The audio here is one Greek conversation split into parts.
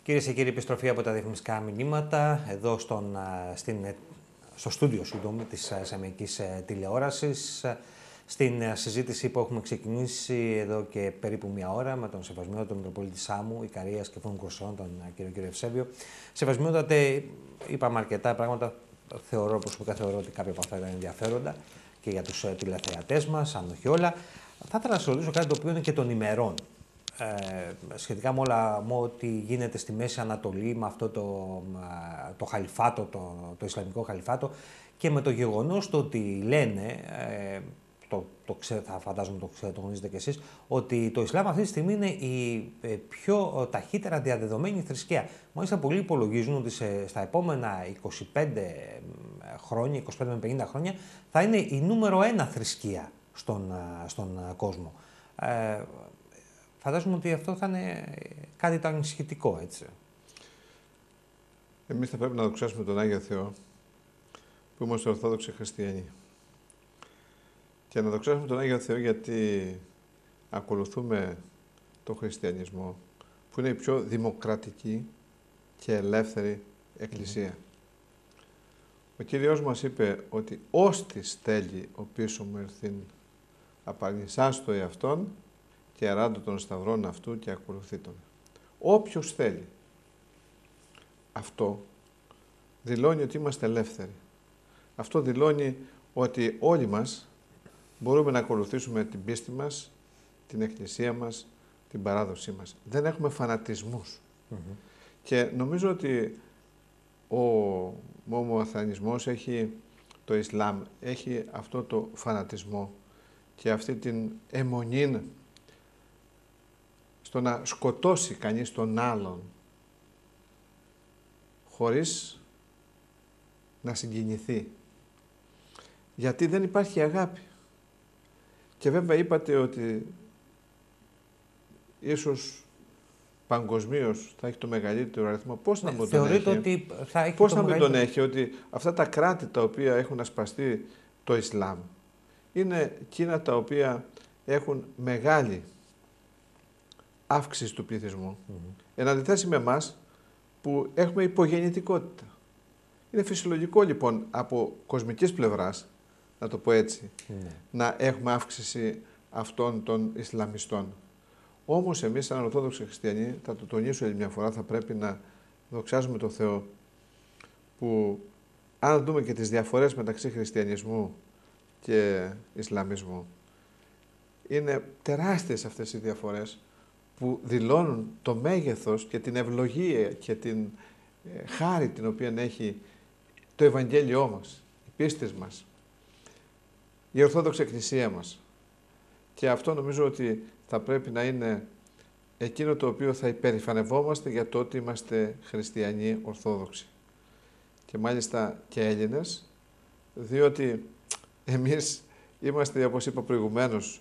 Κυρίες και κύριοι, επιστροφή από τα διαφημιστικά μηνύματα εδώ στο στούντιο της Σαμιακής Τηλεόρασης. Στην συζήτηση που έχουμε ξεκινήσει εδώ και περίπου μία ώρα με τον Σεβασμιότατο Μητροπολίτη Σάμου, Ικαρίας και Φούνου Κουρσών, τον κύριο Ευσέβιο. Σεβασμιότατε, είπαμε αρκετά πράγματα. Προσωπικά θεωρώ ότι κάποια από αυτά ήταν ενδιαφέροντα και για τους τηλεθεατές μας, αν όχι όλα. Θα ήθελα να σας ρωτήσω κάτι το οποίο είναι και των ημερών. Σχετικά με ό,τι γίνεται στη Μέση Ανατολή, με αυτό το χαλιφάτο, το Ισλαμικό χαλιφάτο, και με το γεγονός το ότι λένε, θα φαντάζομαι το γνωρίζετε κι εσείς, ότι το Ισλάμ αυτή τη στιγμή είναι η πιο ταχύτερα διαδεδομένη θρησκεία. Μάλιστα πολλοί υπολογίζουν ότι στα επόμενα 25 χρόνια, 25 με 50 χρόνια, θα είναι η νούμερο 1 θρησκεία στον κόσμο. Φαντάζομαι ότι αυτό θα είναι κάτι το ανησυχητικό, έτσι. Εμείς θα πρέπει να δοξάσουμε τον Άγιο Θεό, που είμαστε Ορθόδοξοι Χριστιανοί. Και να δοξάσουμε τον Άγιο Θεό γιατί ακολουθούμε τον χριστιανισμό, που είναι η πιο δημοκρατική και ελεύθερη εκκλησία. Ο Κύριος μας είπε ότι «Όστις θέλει ο πίσω μου ερθήν, απαρνησάς το εαυτόν και αράντω των σταυρών αυτού και ακολουθεί τον». Όποιος θέλει. Αυτό δηλώνει ότι είμαστε ελεύθεροι. Αυτό δηλώνει ότι όλοι μας μπορούμε να ακολουθήσουμε την πίστη μας, την εκκλησία μας, την παράδοσή μας. Δεν έχουμε φανατισμούς. Και νομίζω ότι ο μωμοαθανισμός το Ισλάμ έχει αυτό το φανατισμό και αυτή την αιμονή στο να σκοτώσει κανείς τον άλλον χωρίς να συγκινηθεί. Γιατί δεν υπάρχει αγάπη. Και βέβαια είπατε ότι ίσως παγκοσμίως θα έχει το μεγαλύτερο αριθμό. Πώς να μην τον έχει. Ότι θα έχει πώς να μην τον έχει, ότι αυτά τα κράτη τα οποία έχουν ασπαστεί το Ισλάμ είναι εκείνα τα οποία έχουν μεγάλη αύξηση του πληθυσμού. Εν αντιθέσει με εμάς που έχουμε υπογεννητικότητα. Είναι φυσιολογικό λοιπόν από κοσμικής πλευράς, να το πω έτσι, να έχουμε αύξηση αυτών των Ισλαμιστών. Όμως εμείς σαν Ορθόδοξοι Χριστιανοί, θα το τονίσω μια φορά, θα πρέπει να δοξάζουμε τον Θεό, που αν δούμε και τις διαφορές μεταξύ χριστιανισμού και Ισλαμισμού, είναι τεράστιες αυτές οι διαφορές που δηλώνουν το μέγεθος και την ευλογία και την χάρη την οποία έχει το Ευαγγέλιό μας, η πίστη μας, η Ορθόδοξη Εκκλησία μας. Και αυτό νομίζω ότι θα πρέπει να είναι εκείνο το οποίο θα υπερηφανευόμαστε για το ότι είμαστε χριστιανοί Ορθόδοξοι. Και μάλιστα και Έλληνες, διότι εμείς είμαστε, όπως είπα προηγουμένως,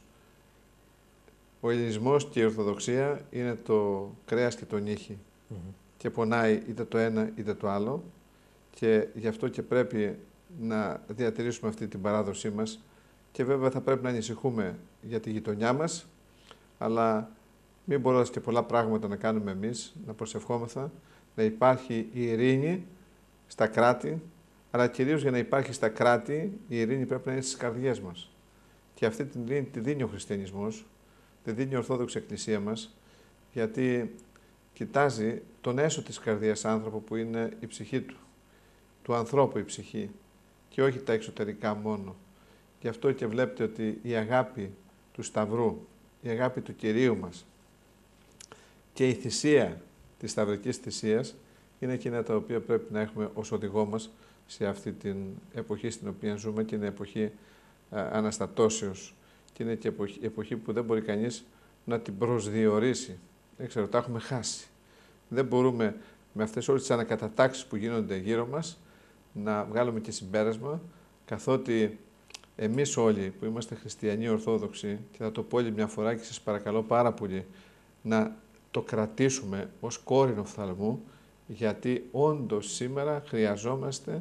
ο Ελληνισμός και η Ορθοδοξία είναι το κρέας και το νύχι. Και πονάει είτε το ένα είτε το άλλο, και γι' αυτό και πρέπει να διατηρήσουμε αυτή την παράδοσή μας, και βέβαια θα πρέπει να ανησυχούμε για τη γειτονιά μας, αλλά μην μπορούμε και πολλά πράγματα να κάνουμε εμείς, να προσευχόμεθα, να υπάρχει η ειρήνη στα κράτη, αλλά κυρίως για να υπάρχει στα κράτη η ειρήνη πρέπει να είναι στις καρδιές μας. Και αυτή την ειρήνη τη δίνει ο χριστιανισμός, τη δίνει η Ορθόδοξη Εκκλησία μας, γιατί κοιτάζει τον έσω της καρδίας άνθρωπο που είναι η ψυχή του ανθρώπου η ψυχή, και όχι τα εξωτερικά μόνο. Γι' αυτό και βλέπετε ότι η αγάπη του Σταυρού, η αγάπη του Κυρίου μας και η θυσία της σταυρικής θυσίας είναι εκείνα τα οποία πρέπει να έχουμε ως οδηγό μας σε αυτή την εποχή στην οποία ζούμε, και είναι εποχή αναστατώσεως, και είναι και εποχή που δεν μπορεί κανείς να την προσδιορίσει. Δεν ξέρω, τα έχουμε χάσει. Δεν μπορούμε με αυτές όλες τις ανακατατάξεις που γίνονται γύρω μας να βγάλουμε και συμπέρασμα, καθότι εμείς όλοι που είμαστε χριστιανοί Ορθόδοξοι, και θα το πω άλλη μια φορά και σας παρακαλώ πάρα πολύ να το κρατήσουμε ως κόρηνο οφθαλμού, γιατί όντως σήμερα χρειαζόμαστε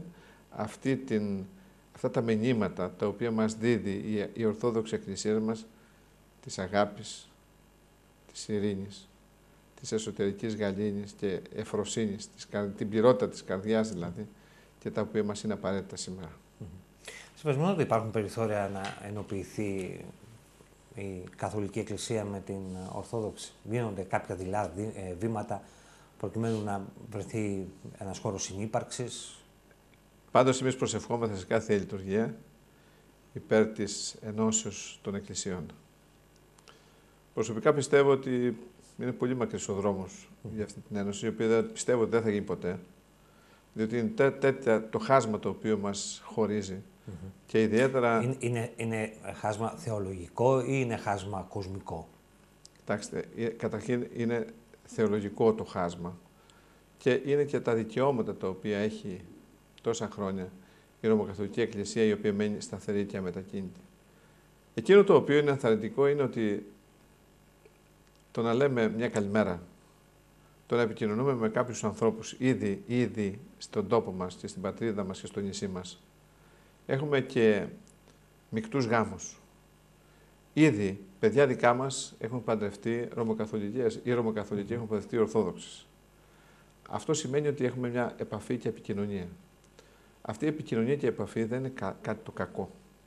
αυτά τα μηνύματα τα οποία μας δίδει η Ορθόδοξη Εκκλησία μας, της αγάπης, της ειρήνης, της εσωτερικής γαλήνης και εφροσύνης, την πληρότητα της καρδιάς δηλαδή, και τα οποία μας είναι απαραίτητα σήμερα. Συμπερασμένο ότι υπάρχουν περιθώρια να ενοποιηθεί η Καθολική Εκκλησία με την Ορθόδοξη. Γίνονται κάποια δειλά βήματα προκειμένου να βρεθεί ένας χώρος συνύπαρξης. Πάντως εμείς προσευχόμαστε σε κάθε λειτουργία υπέρ της ενώσεως των εκκλησιών. Προσωπικά πιστεύω ότι είναι πολύ μακρύς ο δρόμος για αυτή την ένωση, η οποία πιστεύω ότι δεν θα γίνει ποτέ, διότι είναι τέτοια το χάσμα το οποίο μας χωρίζει. Και ιδιαίτερα... Είναι χάσμα θεολογικό ή είναι χάσμα κοσμικό? Κοιτάξτε, καταρχήν είναι θεολογικό το χάσμα και είναι και τα δικαιώματα τα οποία έχει τόσα χρόνια η Ρωμακαθολική Εκκλησία, η οποία μένει σταθερή και αμετακίνητη. Εκείνο το οποίο είναι ενθαρρυντικό είναι ότι το να λέμε μια καλημέρα, το να επικοινωνούμε με κάποιους ανθρώπους ήδη στον τόπο μας και στην πατρίδα μας και στο νησί μας. Έχουμε και μεικτούς γάμους. Ήδη παιδιά δικά μας έχουν παντρευτεί Ρωμακαθολικές ή Ρωμακαθολικοί έχουν παντρευτεί Ορθόδοξες. Αυτό σημαίνει ότι έχουμε μια επαφή και επικοινωνία. Αυτή η επικοινωνία και η επαφή δεν είναι κάτι το κακό.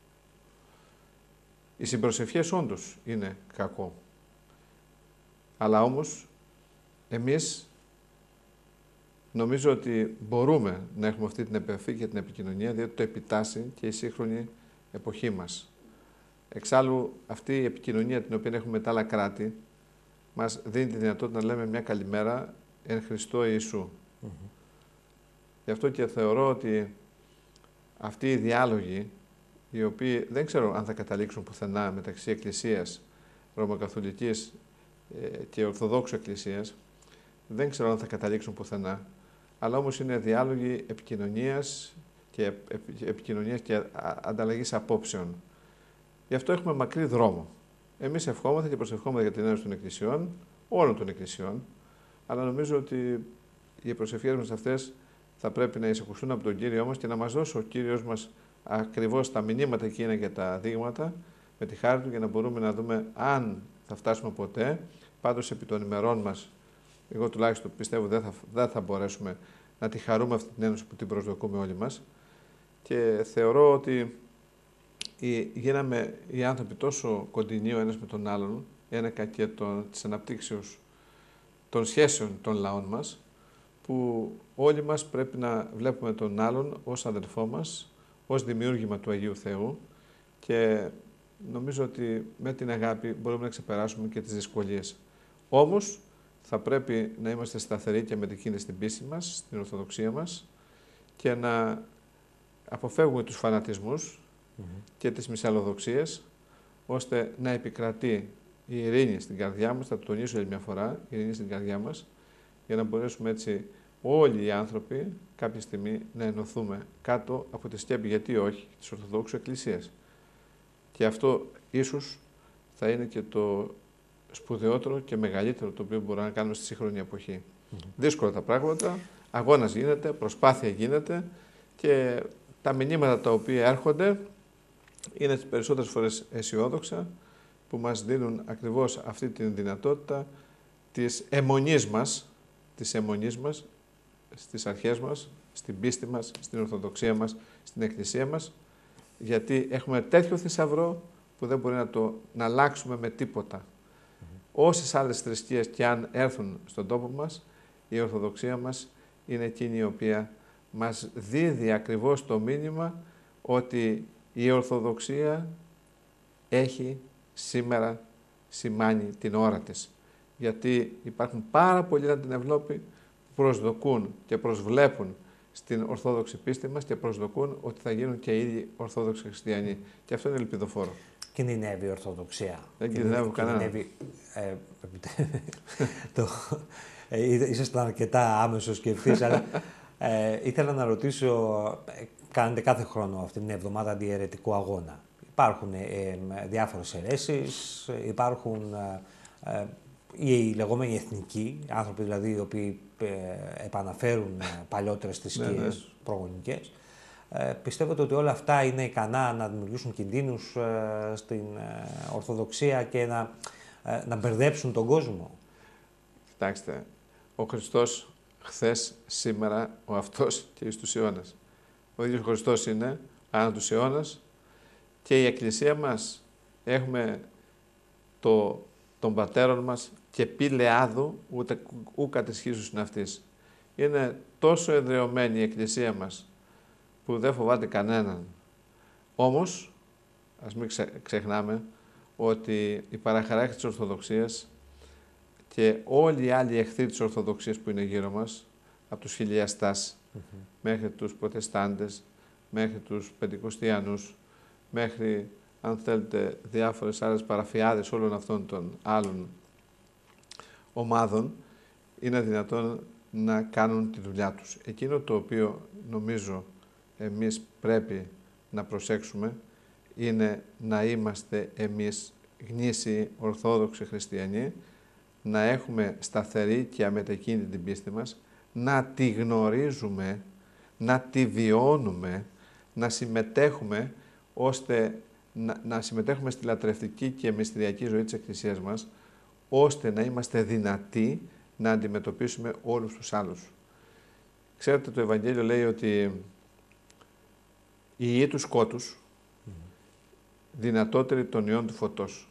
Οι συμπροσευχές όντως είναι κακό. Αλλά όμως εμείς νομίζω ότι μπορούμε να έχουμε αυτή την επαφή και την επικοινωνία, διότι το επιτάσσει και η σύγχρονη εποχή μας. Εξάλλου, αυτή η επικοινωνία την οποία έχουμε με τα άλλα κράτη μας δίνει τη δυνατότητα να λέμε μια καλημέρα εν Χριστώ Ιησού. Γι' αυτό και θεωρώ ότι αυτοί οι διάλογοι, οι οποίοι δεν ξέρω αν θα καταλήξουν πουθενά μεταξύ Εκκλησίας Ρωμακαθολικής και Ορθοδόξου Εκκλησίας, δεν ξέρω αν θα καταλήξουν πουθενά, αλλά όμως είναι διάλογοι επικοινωνίας και ανταλλαγής απόψεων. Γι' αυτό έχουμε μακρύ δρόμο. Εμείς ευχόμαστε και προσευχόμαστε για την ένωση των εκκλησιών, όλων των εκκλησιών, αλλά νομίζω ότι οι προσευχές μας αυτές θα πρέπει να εισακουστούν από τον Κύριό μας και να μας δώσει ο Κύριος μας ακριβώς τα μηνύματα εκείνα και τα δείγματα με τη χάρη Του, για να μπορούμε να δούμε αν θα φτάσουμε ποτέ. Πάντως επί των ημερών μας, εγώ τουλάχιστον πιστεύω δεν θα μπορέσουμε να τη χαρούμε αυτή την ένωση που την προσδοκούμε όλοι μας, και θεωρώ ότι γίναμε οι άνθρωποι τόσο κοντινοί ο ένας με τον άλλον, ένεκα και της αναπτύξεως των σχέσεων των λαών μας, που όλοι μας πρέπει να βλέπουμε τον άλλον ως αδελφό μας, ως δημιούργημα του Αγίου Θεού, και νομίζω ότι με την αγάπη μπορούμε να ξεπεράσουμε και τις δυσκολίες. Όμως θα πρέπει να είμαστε σταθεροί και αμετακίνητοι στην πίστη μας, στην Ορθοδοξία μας, και να αποφεύγουμε τους φανατισμούς και τις μυσαλλοδοξίες, ώστε να επικρατεί η ειρήνη στην καρδιά μας. Θα το τονίσω άλλη μια φορά, η ειρήνη στην καρδιά μας, για να μπορέσουμε έτσι όλοι οι άνθρωποι κάποια στιγμή να ενωθούμε κάτω από τη σκέπη, γιατί όχι, της Ορθοδόξου Εκκλησίας. Και αυτό ίσως θα είναι και το σπουδαιότερο και μεγαλύτερο το οποίο μπορούμε να κάνουμε στη σύγχρονη εποχή. Δύσκολα τα πράγματα, αγώνας γίνεται, προσπάθεια γίνεται, και τα μηνύματα τα οποία έρχονται είναι τις περισσότερες φορές αισιόδοξα, που μας δίνουν ακριβώς αυτή τη δυνατότητα της αιμονής μας, στις αρχές μας, στην πίστη μας, στην Ορθοδοξία μας, στην Εκκλησία μας, γιατί έχουμε τέτοιο θησαυρό που δεν μπορεί να αλλάξουμε με τίποτα. Όσες άλλες θρησκείες και αν έρθουν στον τόπο μας, η Ορθοδοξία μας είναι εκείνη η οποία μας δίδει ακριβώς το μήνυμα ότι η Ορθοδοξία έχει σήμερα σημάνει την ώρα της. Γιατί υπάρχουν πάρα πολλοί από την Ευρώπη που προσδοκούν και προσβλέπουν στην Ορθόδοξη πίστη μας και προσδοκούν ότι θα γίνουν και οι ίδιοι Ορθόδοξοι Χριστιανοί. Και αυτό είναι ελπιδοφόρο. Κινδυνεύει η Ορθοδοξία? Δεν κινδυνεύει κανένα. Ήσασταν αρκετά άμεσος και ευθύς, αλλά ήθελα να ρωτήσω, κάνετε κάθε χρόνο αυτή την εβδομάδα αντιαιρετικό αγώνα. Υπάρχουν διάφορες αιρέσεις, υπάρχουν οι λεγόμενοι εθνικοί, άνθρωποι δηλαδή οι οποίοι επαναφέρουν παλιότερες θρησκείες προγονικές. Πιστεύετε ότι όλα αυτά είναι ικανά να δημιουργήσουν κινδύνους στην Ορθοδοξία και να μπερδέψουν τον κόσμο? Κοιτάξτε, ο Χριστός χθες, σήμερα, ο αυτός και εις τους αιώνας. Ο ίδιος Χριστός είναι ανά τους αιώνας και η Εκκλησία μας έχουμε τον πατέρων μας και πι λεάδου ούτε ου κατεσχίσους είναι αυτής. Είναι τόσο εδραιωμένη η Εκκλησία μας που δεν φοβάται κανέναν. Όμως, ας μην ξεχνάμε ότι η παραχαράκη της Ορθοδοξίας και όλοι οι άλλοι εχθροί της Ορθοδοξίας που είναι γύρω μας, από τους χιλιαστάς μέχρι τους Προτεστάντες, μέχρι τους Πεντηκοστιανούς, μέχρι, αν θέλετε, διάφορες άλλες παραφιάδες όλων αυτών των άλλων ομάδων, είναι δυνατόν να κάνουν τη δουλειά τους. Εκείνο το οποίο νομίζω εμείς πρέπει να προσέξουμε είναι να είμαστε εμείς γνήσιοι Ορθόδοξοι Χριστιανοί, να έχουμε σταθερή και αμετακίνητη την πίστη μας, να τη γνωρίζουμε, να τη βιώνουμε, να συμμετέχουμε ώστε να συμμετέχουμε στη λατρευτική και μυστηριακή ζωή της Εκκλησίας μας, ώστε να είμαστε δυνατοί να αντιμετωπίσουμε όλους τους άλλους. Ξέρετε, το Ευαγγέλιο λέει ότι οι ιοί του σκότους δυνατότεροι των ιών του φωτός.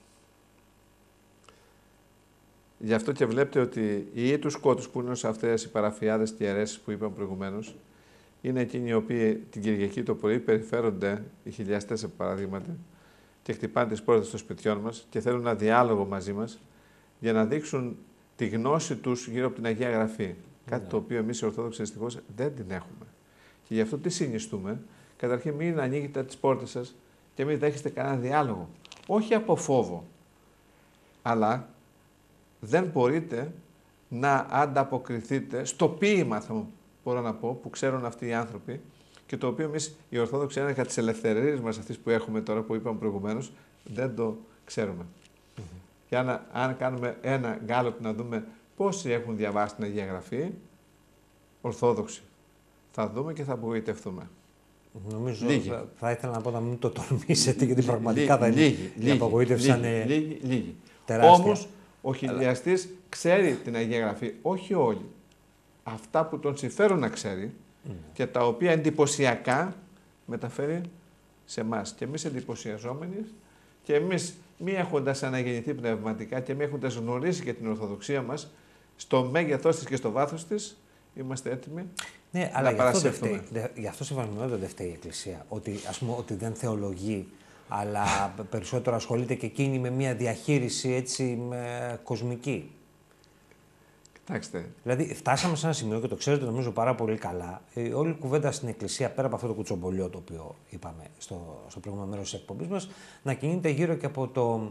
Γι' αυτό και βλέπετε ότι οι ιοί του σκότους που είναι σε αυτές οι παραφιάδες και αιρέσεις που είπαμε προηγουμένως, είναι εκείνοι οι οποίοι την Κυριακή το πρωί περιφέρονται, οι χιλιαστές παραδείγματα, και χτυπάνε τις πόρτες των σπιτιών μας και θέλουν ένα διάλογο μαζί μας για να δείξουν τη γνώση τους γύρω από την Αγία Γραφή. Κάτι το οποίο εμείς οι Ορθόδοξοι δυστυχώς δεν την έχουμε. Και γι' αυτό τι συνιστούμε? Καταρχήν, μην ανοίγετε τις πόρτες σας και μην δέχεστε κανένα διάλογο. Όχι από φόβο, αλλά δεν μπορείτε να ανταποκριθείτε στο ποίημα, μπορώ να πω, που ξέρουν αυτοί οι άνθρωποι και το οποίο εμείς οι Ορθόδοξοι ένεκα της ελευθερίας μας αυτής που έχουμε τώρα, που είπαμε προηγουμένως, δεν το ξέρουμε. Και αν κάνουμε ένα γκάλωπ να δούμε πόσοι έχουν διαβάσει την Αγία Γραφή, Ορθόδοξοι, θα δούμε και θα απογοητευτούμε. Νομίζω θα ήθελα να πω να μην το τολμήσετε, γιατί πραγματικά θα είναι η απογοήτευση λίγη. τεράστια. Όμως ο χιλιαστής ξέρει την Αγία Γραφή, όχι όλοι. Αυτά που τον συμφέρουν να ξέρει και τα οποία εντυπωσιακά μεταφέρει σε εμάς. Και εμείς εντυπωσιαζόμενοι και εμείς μη έχοντας αναγεννηθεί πνευματικά και μη έχοντας γνωρίσει και την Ορθοδοξία μας, στο μέγεθός της και στο βάθος της, είμαστε έτοιμοι να παρασυρθούμε. Γι' αυτό συμφωνώ δεν φταίει η Εκκλησία. Ότι, ας πούμε, ότι δεν θεολογεί, αλλά περισσότερο ασχολείται και εκείνη με μια διαχείριση έτσι κοσμική. Κοιτάξτε. Δηλαδή, φτάσαμε σε ένα σημείο και το ξέρετε νομίζω πάρα πολύ καλά. Όλη η κουβέντα στην Εκκλησία, πέρα από αυτό το κουτσομπολιό το οποίο είπαμε στο προηγούμενο μέρος της εκπομπής μας, να κινείται γύρω και από το.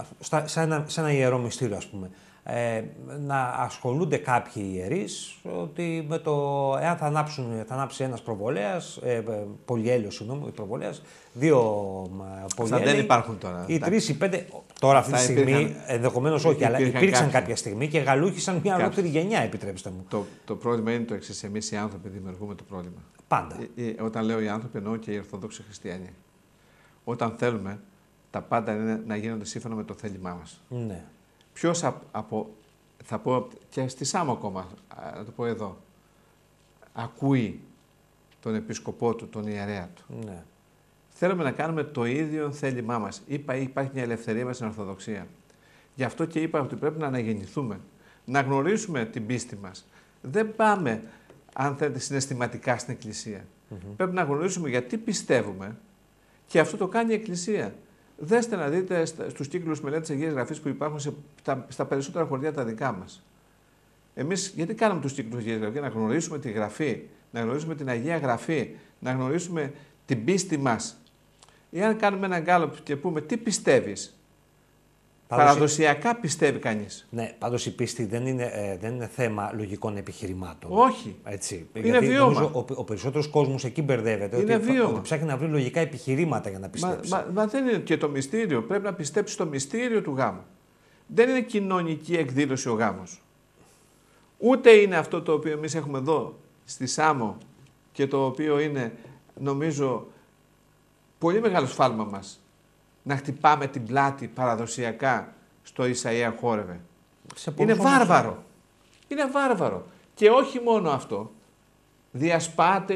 Σε ένα ιερό μυστήριο, ας πούμε. Να ασχολούνται κάποιοι ιερείς ότι με το εάν θα ανάψει ένας προβολέας, πολυέλαιος, συγγνώμη, προβολέας, δύο πολυέλαιοι. Δεν υπάρχουν τώρα. Οι τρεις, οι πέντε. Τώρα αυτή τη στιγμή, ενδεχομένως όχι, αλλά υπήρξαν κάποια στιγμή και γαλούχησαν μια ολόκληρη γενιά, επιτρέψτε μου. Το πρόβλημα είναι το εξής. Εμείς οι άνθρωποι δημιουργούμε το πρόβλημα. Πάντα. Όταν λέω οι άνθρωποι, εννοώ και οι Ορθόδοξοι Χριστιανοί. Όταν θέλουμε, τα πάντα είναι να γίνονται σύμφωνα με το θέλημά μας. Ναι. Ποιος θα πω και στη Σάμο ακόμα, να το πω εδώ, ακούει τον επίσκοπό του, τον ιερέα του. Ναι. Θέλουμε να κάνουμε το ίδιο θέλημά μας. Υπάρχει μια ελευθερία μας στην Ορθοδοξία. Γι' αυτό και είπα ότι πρέπει να αναγεννηθούμε, να γνωρίσουμε την πίστη μας. Δεν πάμε, αν θέλετε, συναισθηματικά στην Εκκλησία. Πρέπει να γνωρίσουμε γιατί πιστεύουμε και αυτό το κάνει η Εκκλησία. Δέστε να δείτε στους κύκλους μελέτης Αγίας Γραφής που υπάρχουν στα περισσότερα χωριά τα δικά μας. Εμείς γιατί κάναμε τους κύκλους Αγίας Γραφής? Για να γνωρίσουμε τη Γραφή, να γνωρίσουμε την Αγία Γραφή, να γνωρίσουμε την πίστη μας. Εάν κάνουμε έναν γκάλωπ και πούμε τι πιστεύεις, παραδοσιακά πιστεύει κανείς. Ναι, πάντως η πίστη δεν είναι θέμα λογικών επιχειρημάτων. Όχι. Έτσι. Είναι γιατί βίωμα. Ο περισσότερος κόσμος εκεί μπερδεύεται. Είναι ότι ψάχνει να βρει λογικά επιχειρήματα για να πιστέψει. Μα δεν είναι και το μυστήριο. Πρέπει να πιστέψει το μυστήριο του γάμου. Δεν είναι κοινωνική εκδήλωση ο γάμος. Ούτε είναι αυτό το οποίο εμείς έχουμε εδώ στη Σάμο και το οποίο είναι, νομίζω, πολύ μεγάλο σφάλμα μας. Να χτυπάμε την πλάτη παραδοσιακά στο Ισαΐα χόρευε. Είναι βάρβαρο. Είναι βάρβαρο. Και όχι μόνο αυτό. Διασπάται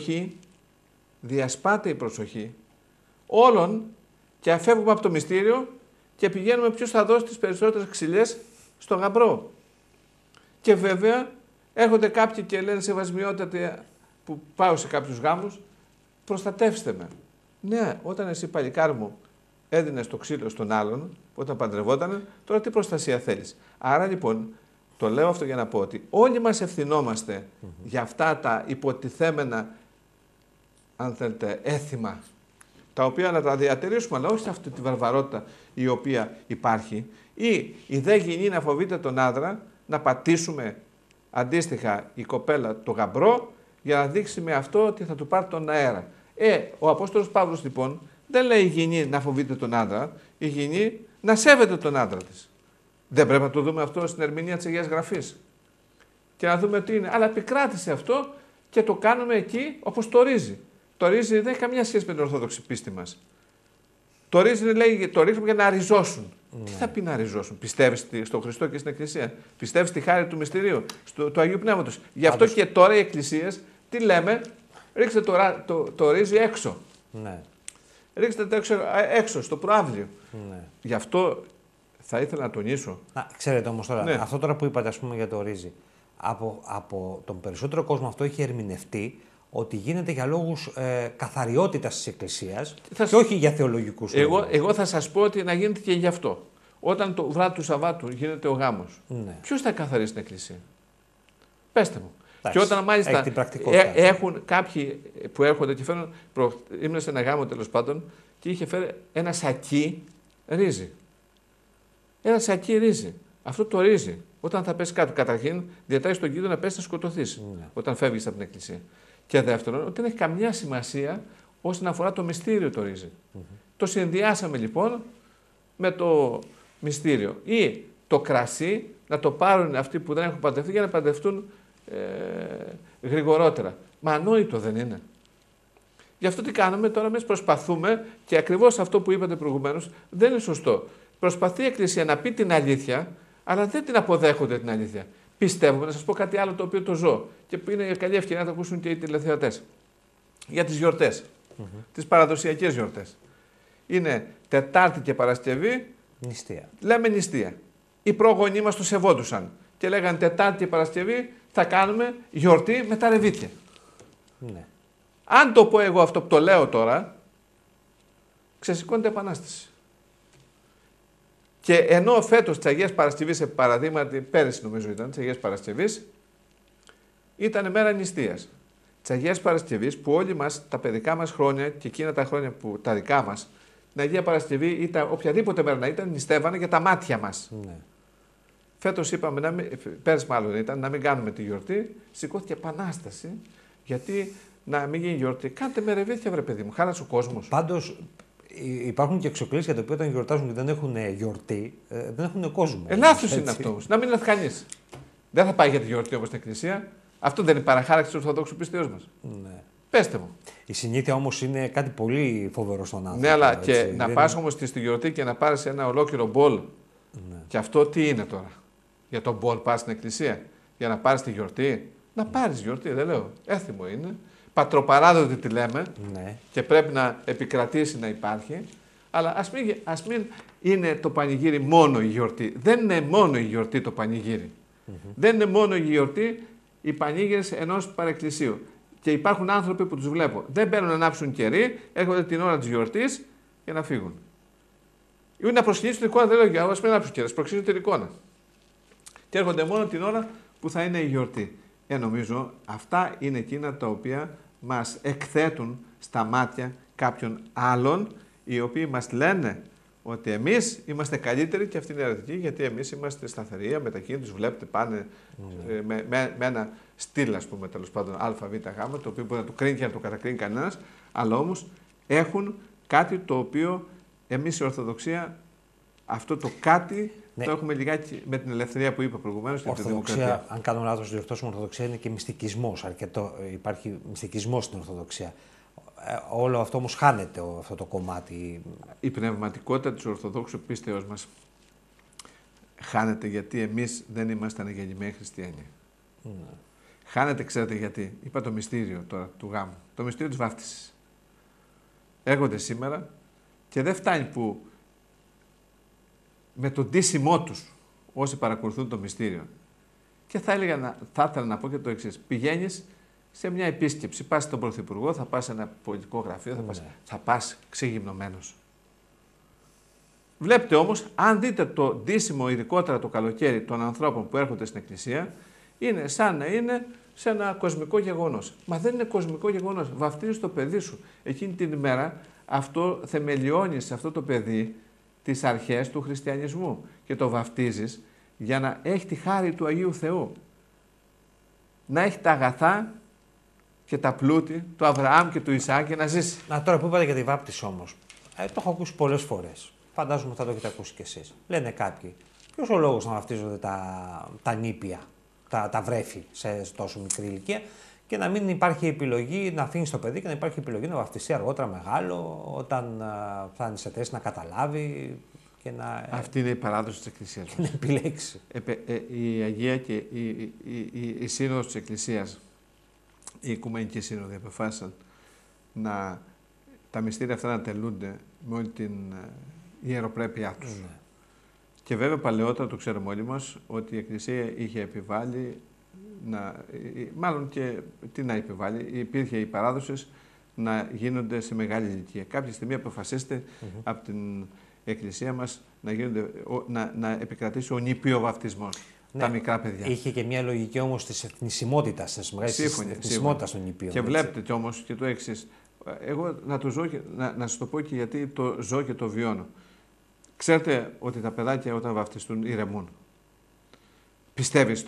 η προσοχή όλων και αφεύγουμε από το μυστήριο και πηγαίνουμε ποιος θα δώσει τις περισσότερες ξυλιές στο γαμπρό. Και βέβαια έρχονται κάποιοι και λένε σεβασμιότατα που πάω σε κάποιους γάμους, προστατεύστε με. Ναι, όταν εσύ παλικάρι μου έδινες το ξύλο στον άλλον, όταν παντρευότανε, τώρα τι προστασία θέλεις. Άρα λοιπόν, το λέω αυτό για να πω ότι όλοι μας ευθυνόμαστε για αυτά τα υποτιθέμενα, αν θέλετε, έθιμα, τα οποία να τα διατηρήσουμε, αλλά όχι σε αυτή τη βαρβαρότητα η οποία υπάρχει, ή η δε γυνή να φοβείται τον άντρα, να πατήσουμε αντίστοιχα η κοπέλα το γαμπρό, για να δείξει με αυτό ότι θα του πάρει τον αέρα. Ο Απόστολος Παύλος λοιπόν δεν λέει η γυνή να φοβείται τον άντρα, η γυνή να σέβεται τον άντρα της. Δεν πρέπει να το δούμε αυτό στην ερμηνεία της Αγίας Γραφής. Και να δούμε τι είναι. Αλλά επικράτησε αυτό και το κάνουμε εκεί όπως το ρύζι. Το ρύζι δεν έχει καμιά σχέση με την Ορθόδοξη πίστη μας. Το ρύζι λέει, το ρίχνουμε για να ριζώσουν. Τι θα πει να ριζώσουν? Πιστεύεις στον Χριστό και στην Εκκλησία? Πιστεύεις στη χάρη του μυστηρίου, του Αγίου Πνεύματος? Γι' αυτό και τώρα οι εκκλησίες τι λέμε? Ρίξτε το ρύζι έξω. Ναι. Ρίξτε το έξω στο προάβλιο. Ναι. Γι' αυτό θα ήθελα να τονίσω. Ξέρετε όμως τώρα, ναι. αυτό τώρα που είπατε ας πούμε για το ρύζι, από τον περισσότερο κόσμο αυτό έχει ερμηνευτεί ότι γίνεται για λόγους καθαριότητας της Εκκλησίας και όχι για θεολογικούς λόγους. Εγώ θα σας πω ότι να γίνεται και γι' αυτό. Όταν το βράδυ του Σαββάτου γίνεται ο γάμος, ποιος θα καθαρίσει την Εκκλησία? Πέστε μου. Και όταν μάλιστα έχουν κάποιοι που έρχονται και φέρνουν. Ήμουν σε ένα γάμο τέλος πάντων και είχε φέρει ένα σακί ρύζι. Ένα σακί ρύζι. Αυτό το ρύζι, όταν θα πέσει κάτω, καταρχήν διατάσσει τον κίνδυνο να πέσει να σκοτωθείς όταν φεύγεις από την Εκκλησία. Και δεύτερον, ότι δεν έχει καμιά σημασία ώστε να αφορά το μυστήριο το ρύζι. Το συνδυάσαμε λοιπόν με το μυστήριο. Ή το κρασί να το πάρουν αυτοί που δεν έχουν παντρευτεί για να παντρευτούν γρηγορότερα. Μα ανόητο δεν είναι? Γι' αυτό τι κάνουμε τώρα? Εμείς προσπαθούμε και ακριβώς αυτό που είπατε προηγουμένως δεν είναι σωστό. Προσπαθεί η Εκκλησία να πει την αλήθεια, αλλά δεν την αποδέχονται την αλήθεια. Πιστεύουμε, να σας πω κάτι άλλο το οποίο το ζω και που είναι καλή ευκαιρία να το ακούσουν και οι τηλεθεατές. Για τις γιορτές, τις παραδοσιακές γιορτές. Είναι Τετάρτη και Παρασκευή, νηστεία. Λέμε νηστεία. Οι πρόγονοί μας το σεβόντουσαν και λέγανε Τετάρτη και Παρασκευή θα κάνουμε γιορτή με τα ρεβίθια. Ναι. Αν το πω εγώ αυτό που το λέω τώρα, ξεσηκώνεται επανάσταση. Και ενώ φέτος της Αγίας Παρασκευής, παραδείγματι, πέρυσι νομίζω ήταν, της Αγίας Παρασκευής, ήταν μέρα νηστείας. Της Αγίας Παρασκευής που όλοι μας, τα παιδικά μας χρόνια και εκείνα τα χρόνια που τα δικά μας, την Αγία Παρασκευή ήταν οποιαδήποτε μέρα να ήταν, νηστεύανε για τα μάτια μας. Ναι. Φέτος είπαμε, πέρυσι μάλλον ήταν, να μην κάνουμε τη γιορτή, σηκώθηκε επανάσταση, γιατί να μην γίνει γιορτή. Κάντε με ρεβίθια, βρε παιδί μου, χάλασε ο κόσμος. Πάντως, υπάρχουν και εξοκλήσεις για το οποίο όταν γιορτάζουν και δεν έχουν γιορτή, δεν έχουν κόσμο. Λάθος είναι αυτό όμως. Να μην είναι κανείς. Δεν θα πάει για τη γιορτή όπως στην Εκκλησία. Αυτό δεν είναι παραχάραξη του Ορθοδόξου πίστεως μας. Ναι. Πέστε μου. Η συνήθεια όμως είναι κάτι πολύ φοβερό στον άνθρωπο. Ναι, αλλά έτσι, και να πας όμως στη γιορτή και να πάρεις ένα ολόκληρο μπολ. Ναι. Και αυτό τι είναι τώρα? Για τον μπολ πας στην Εκκλησία? Για να πάρεις τη γιορτή? Να πάρεις γιορτή, δεν λέω. Έθιμο είναι. Πατροπαράδοτη τη λέμε. Ναι. Και πρέπει να επικρατήσει να υπάρχει. Αλλά ας μην είναι το πανηγύρι μόνο η γιορτή. Δεν είναι μόνο η γιορτή το πανηγύρι. Δεν είναι μόνο η γιορτή οι πανήγυρες ενός παρεκκλησίου. Και υπάρχουν άνθρωποι που τους βλέπω. Δεν μπαίνουν να ανάψουν κερί, έρχονται την ώρα της γιορτής για να φύγουν. Ή να προσκυνήσουν την εικόνα, δεν λέω για να μην ανάψουν κερί, προσκυνήσουν την εικόνα. Και έρχονται μόνο την ώρα που θα είναι η γιορτή. Νομίζω αυτά είναι εκείνα τα οποία μας εκθέτουν στα μάτια κάποιων άλλων, οι οποίοι μας λένε ότι εμείς είμαστε καλύτεροι και αυτή είναι η αρετική, γιατί εμείς είμαστε σταθεροί, αμετακίνητοι, τους βλέπετε πάνε με ένα στυλ, ας πούμε, τέλος πάντων, α, β, γ, το οποίο μπορεί να το κρίνει και να το κατακρίνει κανένας, αλλά όμως έχουν κάτι το οποίο εμείς η Ορθοδοξία, αυτό το κάτι το έχουμε λιγάκι με την ελευθερία που είπα προηγουμένως και τη δημοκρατία. Αν κάνω λάθος, διορθώσουμε, Ορθοδοξία είναι και μυστικισμός. Υπάρχει μυστικισμός στην Ορθοδοξία. Όλο αυτό όμως χάνεται, αυτό το κομμάτι. Η πνευματικότητα της Ορθοδόξου πίστεως μας χάνεται γιατί εμείς δεν είμαστε αναγεννημένοι χριστιανοί. Ναι. Χάνεται, ξέρετε γιατί. Είπα το μυστήριο τώρα του γάμου. Το μυστήριο της βάφτισης. Έρχονται σήμερα και δεν φτάνει που με τον ντύσιμό τους όσοι παρακολουθούν το μυστήριο. Και θα ήθελα να πω και το εξής. Πηγαίνεις σε μια επίσκεψη, πας στον Πρωθυπουργό, θα πας σε ένα πολιτικό γραφείο, θα πας ξεγυμνωμένος. Βλέπετε όμως, αν δείτε το ντύσιμο, ειδικότερα το καλοκαίρι, των ανθρώπων που έρχονται στην εκκλησία, είναι σαν να είναι σε ένα κοσμικό γεγονός. Μα δεν είναι κοσμικό γεγονός. Βαφτίζεις το παιδί σου. Εκείνη την ημέρα αυτό θεμελιώνει σε αυτό το παιδί τις αρχές του χριστιανισμού και το βαφτίζεις για να έχει τη χάρη του Αγίου Θεού. Να έχει τα αγαθά και τα πλούτη του Αβραάμ και του Ισαάκ και να ζήσει. Τώρα που είπατε για τη βάπτιση όμως, το έχω ακούσει πολλές φορές. Φαντάζομαι θα το έχετε ακούσει κι εσείς. Λένε κάποιοι, ποιος ο λόγος να βαφτίζονται τα νήπια, τα βρέφη σε τόσο μικρή ηλικία και να μην υπάρχει επιλογή, να αφήνει το παιδί και να υπάρχει επιλογή να βαφτιστεί αργότερα μεγάλο, όταν φτάνει σε θέση να καταλάβει και να. Αυτή είναι η παράδοση της Εκκλησίας. Και να επιλέξει. Η Αγία και η Σύνοδος της Εκκλησίας, η Οικουμενική Σύνοδοι αποφάσισαν τα μυστήρια αυτά να τελούνται με όλη την ιεροπρέπειά τους. Ναι. Και βέβαια παλαιότερα το ξέρουμε όλοι μας ότι η Εκκλησία είχε επιβάλει, μάλλον και τι να επιβάλει, υπήρχε η παράδοση να γίνονται σε μεγάλη ηλικία. Κάποια στιγμή αποφασίστε από την Εκκλησία μας να επικρατήσει ο νηπιοβαφτισμός. Ναι, τα μικρά παιδιά. Είχε και μια λογική όμως της εθνισμότητας, της μεγάλης εθνισμότητας των νηπίων. Και βλέπετε όμως και το εξής. Εγώ να σας το πω και γιατί το ζω και το βιώνω. Ξέρετε ότι τα παιδάκια όταν βαφτιστούν ηρεμούν. Πιστεύεις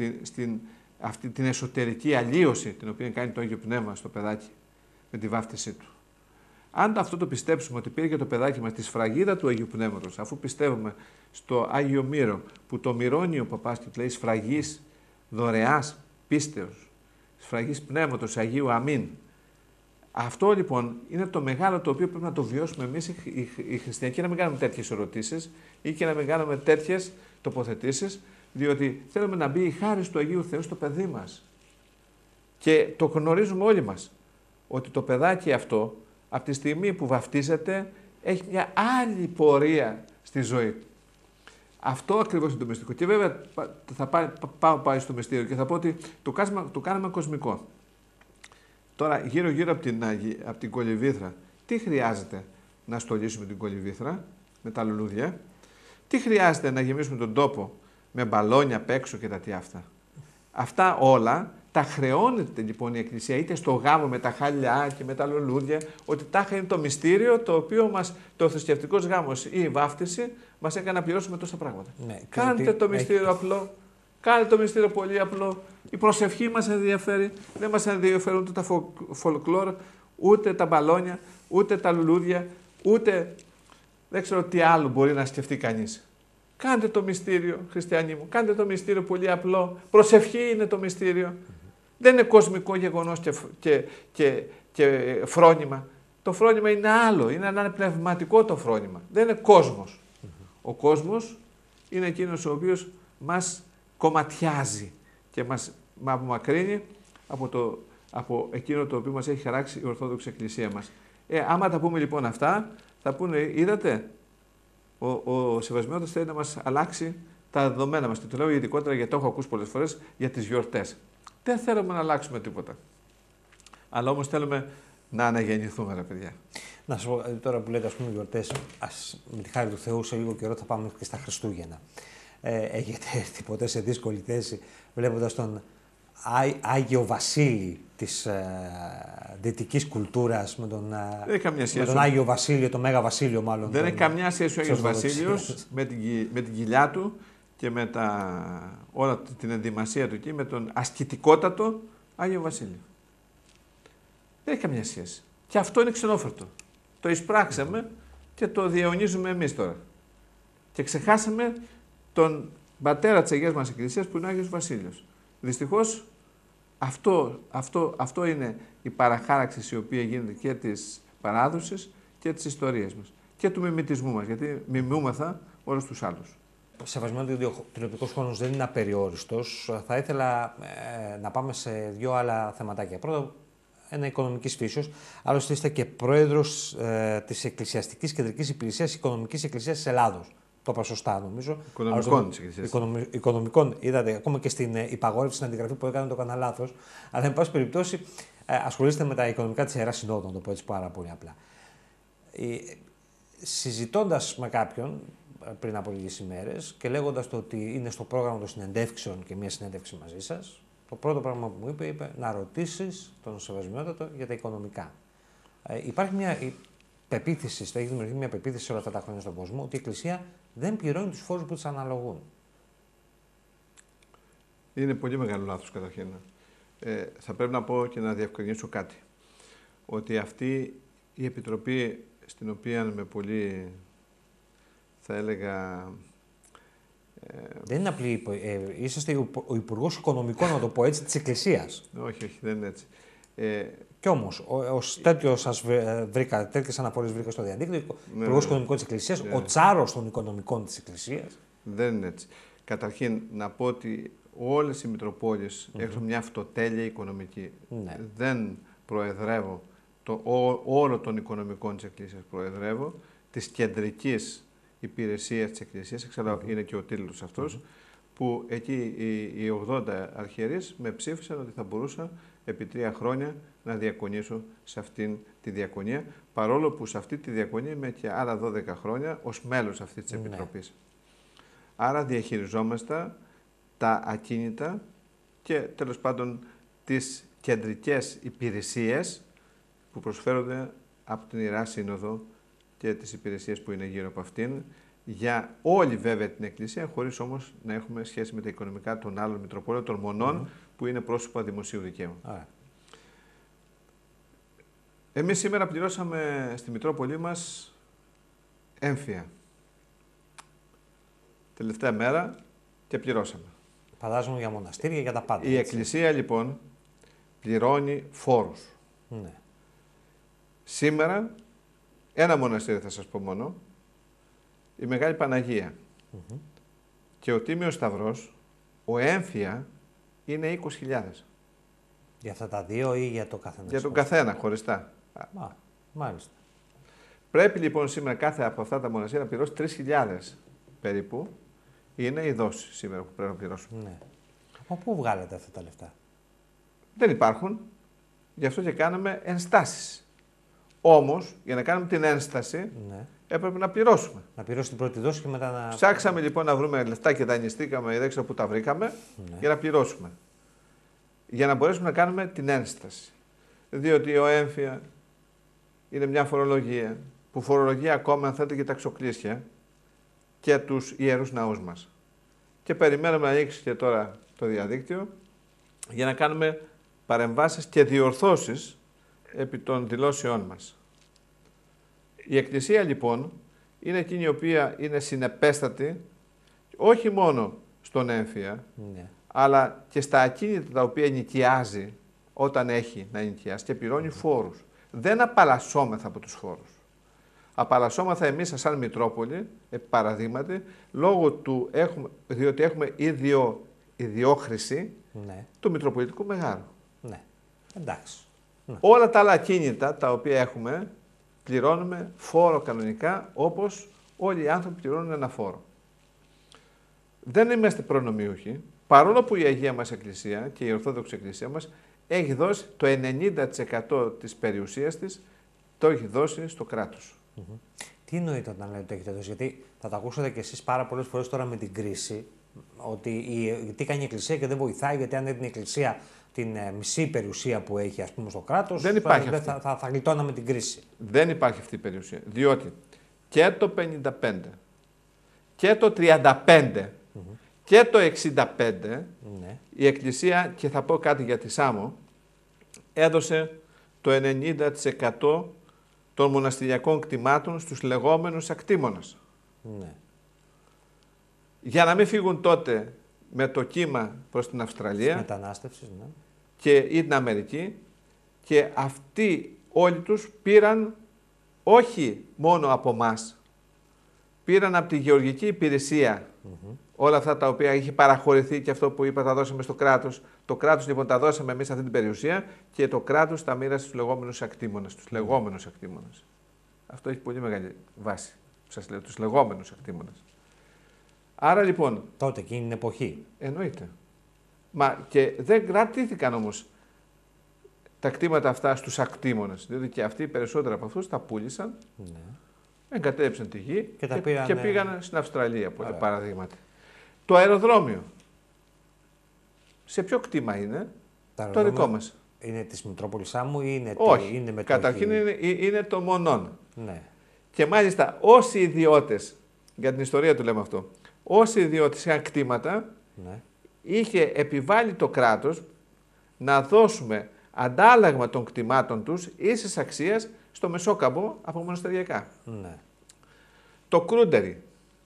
αυτή την εσωτερική αλλίωση την οποία κάνει το Άγιο Πνεύμα στο παιδάκι με τη βάφτισή του. Αν αυτό το πιστέψουμε ότι πήρε και το παιδάκι μας τη σφραγίδα του Αγίου Πνεύματος, αφού πιστεύουμε στο Άγιο Μύρο που το μυρώνει ο παπάς και λέει σφραγής δωρεάς πίστεως, σφραγής πνεύματος Αγίου Αμήν. Αυτό λοιπόν είναι το μεγάλο το οποίο πρέπει να το βιώσουμε εμείς οι χριστιανοί και να μην κάνουμε τέτοιες ερωτήσεις ή και να μην κάνουμε τέτοιες τοποθετήσεις, διότι θέλουμε να μπει η χάρις του Αγίου Θεού στο παιδί μας. Και το γνωρίζουμε όλοι μας ότι το παιδάκι αυτό από τη στιγμή που βαφτίζεται έχει μια άλλη πορεία στη ζωή του. Αυτό ακριβώς είναι το μυστικό. Και βέβαια θα πάω πάλι στο μυστήριο και θα πω ότι το κάναμε κοσμικό. Τώρα γύρω-γύρω από την κολυβήθρα, τι χρειάζεται να στολίσουμε την κολυβήθρα με τα λουλούδια, τι χρειάζεται να γεμίσουμε τον τόπο με μπαλόνια απ' έξω και τα τι αυτά. Αυτά όλα τα χρεώνεται λοιπόν η Εκκλησία είτε στο γάμο με τα χαλιά και με τα λουλούδια, ότι τάχα είναι το μυστήριο το οποίο το θρησκευτικός γάμος ή η βάφτιση μας έκανε να πληρώσουμε τόσα πράγματα. Ναι, κάντε το μυστήριο απλό, κάντε το μυστήριο πολύ απλό. Η προσευχή μας ενδιαφέρει, δεν μας ενδιαφέρουν ούτε τα φολκλόρ, ούτε τα μπαλόνια, ούτε τα λουλούδια, ούτε δεν ξέρω τι άλλο μπορεί να σκεφτεί κανείς. Κάντε το μυστήριο, χριστιανοί μου, κάντε το μυστήριο πολύ απλό. Προσευχή είναι το μυστήριο. Δεν είναι κοσμικό γεγονός και φρόνημα. Το φρόνημα είναι άλλο, είναι ένα πνευματικό το φρόνημα. Δεν είναι κόσμος. Ο κόσμος είναι εκείνος ο οποίος μας κομματιάζει και μας απομακρύνει από εκείνο το οποίο μας έχει χαράξει η Ορθόδοξη Εκκλησία μας. Άμα τα πούμε λοιπόν αυτά, θα πούνε, είδατε, ο Σεβασμιώτας θέλει να μας αλλάξει τα δεδομένα μας. Και το λέω ειδικότερα γιατί το έχω ακούσει πολλές φορές για τις γιορτές. Δεν θέλουμε να αλλάξουμε τίποτα. Αλλά όμως θέλουμε να αναγεννηθούμε, ρε παιδιά. Να σας πω, τώρα που λέτε ας πούμε γιορτές, με τη χάρη του Θεού σε λίγο καιρό θα πάμε και στα Χριστούγεννα. Έχετε έρθει ποτέ σε δύσκολη θέση βλέποντας τον Άγιο Βασίλη της δυτικής κουλτούρας με τον Άγιο Βασίλειο, τον Μέγα Βασίλειο μάλλον. Δεν έχει καμιά σχέση ο Άγιος Βασίλειος με την κοιλιά του και με όλα την ενδυμασία του εκεί, με τον ασκητικότατο Άγιο Βασίλειο. Δεν έχει καμιά σχέση. Και αυτό είναι ξενόφερτο. Το εισπράξαμε και το διαιωνίζουμε εμείς τώρα. Και ξεχάσαμε τον πατέρα της Αγίας μας Εκκλησίας που είναι ο Άγιος Βασίλειος. Δυστυχώς αυτό είναι η παραχάραξη η οποία γίνεται και της παράδοσης και της ιστορίας μας και του μιμητισμού μας, γιατί μιμούμεθα όλους τους άλλους. σεβασμένο ότι ο τηλεοπτικός χρόνος δεν είναι απεριόριστος, θα ήθελα να πάμε σε δύο άλλα θεματάκια. Πρώτα, ένα οικονομικής φύσεως. Άλλωστε, είστε και πρόεδρος της Εκκλησιαστικής Κεντρικής Υπηρεσίας Οικονομικής Εκκλησίας της Ελλάδος. Το είπα σωστά, νομίζω. Οικονομικών της Εκκλησίας. Οικονομικών, είδατε, ακόμα και στην υπαγόρευση, στην αντιγραφή που έκανε το έκανα λάθος. Αλλά, εν πάση περιπτώσει, ασχολείστε με τα οικονομικά της Ιεράς Συνόδου, να το πω έτσι πάρα πολύ απλά. Συζητώντας με κάποιον πριν από λίγες ημέρες και λέγοντας το ότι είναι στο πρόγραμμα των συνεντεύξεων και μια συνέντευξη μαζί σας, το πρώτο πράγμα που μου είπε να ρωτήσεις τον Σεβασμιότατο για τα οικονομικά. Υπάρχει μια πεποίθηση, έχει δημιουργηθεί μια πεποίθηση όλα αυτά τα χρόνια στον κόσμο ότι η Εκκλησία δεν πληρώνει τους φόρους που της αναλογούν. Είναι πολύ μεγάλο λάθος καταρχήν. Θα πρέπει να πω και να διευκρινίσω κάτι. Ότι αυτή η Επιτροπή, στην οποία με πολύ, θα έλεγα... Δεν είναι απλή. Είσαστε ο Υπουργός Οικονομικών, να το πω έτσι, της Εκκλησίας. Όχι, δεν είναι έτσι. Κι όμως, ως τέτοιο σας βρήκα, τέτοιες αναφορές βρήκα στο διαδίκτυο, Υπουργός Οικονομικών της Εκκλησίας, ο τσάρος των οικονομικών της Εκκλησίας. Δεν είναι έτσι. Καταρχήν, να πω ότι όλες οι Μητροπόλεις έχουν μια αυτοτέλεια οικονομική. Δεν προεδρεύω όλο των οικονομικών της Εκκλησίας, προεδρεύω της κεντρικής υπηρεσίας της Εκκλησίας, εξάλλου είναι και ο τίτλος αυτός, που εκεί οι 80 αρχιερείς με ψήφισαν ότι θα μπορούσα επί 3 χρόνια να διακονήσω σε αυτήν τη διακονία, παρόλο που σε αυτή τη διακονία είμαι και άλλα 12 χρόνια ως μέλος αυτής της Επιτροπής. Άρα διαχειριζόμαστε τα ακίνητα και τέλος πάντων τις κεντρικές υπηρεσίες που προσφέρονται από την Ιερά Σύνοδο και τις υπηρεσίες που είναι γύρω από αυτήν, για όλη βέβαια την Εκκλησία, χωρίς όμως να έχουμε σχέση με τα οικονομικά των άλλων Μητροπόλεων, των μονών, που είναι πρόσωπα δημοσίου δικαίου. Εμείς σήμερα πληρώσαμε στη Μητρόπολη μας έμφυα. Τελευταία μέρα και πληρώσαμε. Φαντάζομαι για μοναστήρια, για τα πάντα. Η Εκκλησία λοιπόν πληρώνει φόρους. Ναι. Σήμερα ένα μοναστήρι θα σας πω μόνο, η Μεγάλη Παναγία και ο Τίμιος Σταυρός, ο έμφυα είναι 20.000. Για αυτά τα δύο ή για το καθένα? Για τον καθένα χωριστά. Μάλιστα. Πρέπει λοιπόν σήμερα κάθε από αυτά τα μοναστήρια να πληρώσει 3.000 περίπου. Είναι η δόση σήμερα που πρέπει να πληρώσουμε. Ναι. Από πού βγάλετε αυτά τα λεφτά? Δεν υπάρχουν. Γι' αυτό και κάναμε ενστάσεις. Όμως, για να κάνουμε την ένσταση, έπρεπε να πληρώσουμε. Να πληρώσει την πρώτη δόση και μετά να... Ψάξαμε λοιπόν να βρούμε λεφτά και δανειστήκαμε, δεν ξέρω πού τα βρήκαμε, για να πληρώσουμε. Για να μπορέσουμε να κάνουμε την ένσταση. Διότι ο έμφυα είναι μια φορολογία που φορολογεί ακόμα, αν θέλετε, και τα ξοκλήσια και τους ιερούς ναούς μας. Και περιμένουμε να ανοίξει και τώρα το διαδίκτυο για να κάνουμε παρεμβάσεις και διορθώσεις επί των δηλώσεών μας. Η Εκκλησία λοιπόν είναι εκείνη η οποία είναι συνεπέστατη όχι μόνο στον έμφυα, αλλά και στα ακίνητα τα οποία νοικιάζει όταν έχει να νοικιάσει και πληρώνει φόρους. Δεν απαλλασσόμεθα από τους φόρους. Απαλλασσόμεθα εμείς σαν Μητρόπολη, επί παραδείγματι, λόγω του διότι έχουμε ιδιόχρηση του Μητροπολιτικού Μεγάρου. Ναι, εντάξει. Όλα τα άλλα ακίνητα τα οποία έχουμε, πληρώνουμε φόρο κανονικά, όπως όλοι οι άνθρωποι πληρώνουν ένα φόρο. Δεν είμαστε προνομιούχοι, παρόλο που η Αγία μας Εκκλησία και η Ορθόδοξη Εκκλησία μας έχει δώσει το 90% της περιουσίας της, το έχει δώσει στο κράτος. Τι εννοείται όταν λέτε το έχετε δώσει? Γιατί θα τα ακούσατε κι εσείς πάρα πολλές φορές τώρα με την κρίση, ότι τι κάνει η Εκκλησία και δεν βοηθάει, γιατί αν έδινε η Εκκλησία την μισή περιουσία που έχει, ας πούμε, στο κράτος, δεν υπάρχει αυτή. Θα γλιτώναμε την κρίση. Δεν υπάρχει αυτή η περιουσία, διότι και το 55 και το 35 και το 65 η Εκκλησία, και θα πω κάτι για τη Σάμο, έδωσε το 90% των μοναστηριακών κτημάτων στους λεγόμενους ακτήμονες. Για να μην φύγουν τότε με το κύμα προς την Αυστραλία μετανάστευσης, και ή την Αμερική, και αυτοί όλοι τους πήραν όχι μόνο από μας, πήραν από τη γεωργική υπηρεσία όλα αυτά τα οποία είχε παραχωρηθεί και αυτό που είπα τα δώσαμε στο κράτος. Το κράτος λοιπόν τα δώσαμε εμείς αυτή την περιουσία και το κράτος τα μοίρασε στους λεγόμενους ακτήμονες. Αυτό έχει πολύ μεγάλη βάση. Σας λέω, τους λεγόμενους ακτήμονες. Άρα λοιπόν. Τότε, εκείνη την εποχή. Εννοείται. Μα και δεν κρατήθηκαν όμως τα κτήματα αυτά στους ακτήμονες. Διότι και αυτοί περισσότεροι από αυτούς τα πούλησαν, εγκατέλειψαν τη γη και πήγαν στην Αυστραλία, για παραδείγματα. Το αεροδρόμιο. Σε ποιο κτήμα είναι? Το δικό μας. Είναι της Μητρόπολης Σάμου ή είναι? Όχι. Είναι μετοχή? Καταρχήν είναι το Μονών. Ναι. Και μάλιστα όσοι ιδιώτες, για την ιστορία του λέμε αυτό, όσοι ιδιώτες είχαν κτήματα, είχε επιβάλει το κράτος να δώσουμε αντάλλαγμα των κτημάτων τους ίσης αξίας στο Μεσόκαμπο από μοναστεριακά. Ναι. Το Κρούντερι.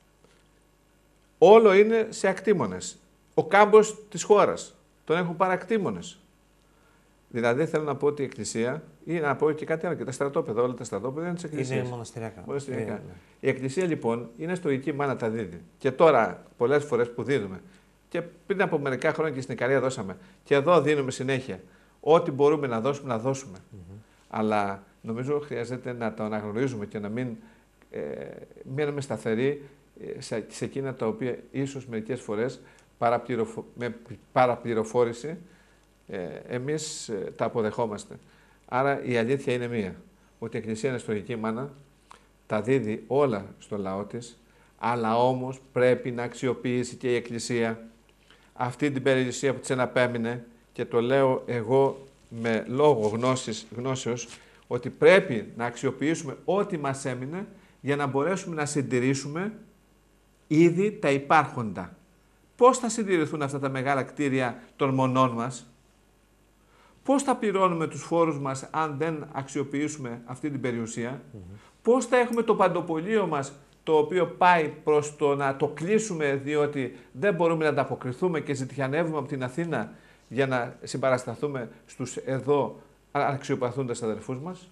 Όλο είναι σε ακτήμονες. Ο κάμπος της χώρας. Τον έχουν παρακτήμονες. Δηλαδή θέλω να πω ότι η Εκκλησία, ή να πω και κάτι άλλο, και τα στρατόπεδα, όλα τα στρατόπεδα είναι της Εκκλησίας. Είναι μοναστηριακά. Η Εκκλησία λοιπόν είναι ιστορική, μάνα τα δίδει. Και τώρα πολλές φορές που δίνουμε, και πριν από μερικά χρόνια και στην Ικαρία δώσαμε, και εδώ δίνουμε συνέχεια. Ό,τι μπορούμε να δώσουμε. Αλλά νομίζω χρειάζεται να το αναγνωρίζουμε και να μην μείνουμε σταθεροί σε εκείνα τα οποία ίσως μερικές φορές με παραπληροφόρηση εμείς τα αποδεχόμαστε. Άρα η αλήθεια είναι μία, ότι η Εκκλησία είναι ιστορική μάνα, τα δίδει όλα στο λαό της, αλλά όμως πρέπει να αξιοποιήσει και η Εκκλησία αυτή την περιουσία που της εναπέμεινε, και το λέω εγώ με λόγο γνώσεως, ότι πρέπει να αξιοποιήσουμε ό,τι μας έμεινε για να μπορέσουμε να συντηρήσουμε ήδη τα υπάρχοντα. Πώς θα συντηρηθούν αυτά τα μεγάλα κτίρια των μονών μας? Πώς θα πληρώνουμε τους φόρους μας αν δεν αξιοποιήσουμε αυτή την περιουσία? Πώς θα έχουμε το παντοπολείο μας, το οποίο πάει προς το να το κλείσουμε διότι δεν μπορούμε να ανταποκριθούμε και ζητιανεύουμε από την Αθήνα για να συμπαρασταθούμε στους εδώ αξιοπαθούντες αδερφούς μας?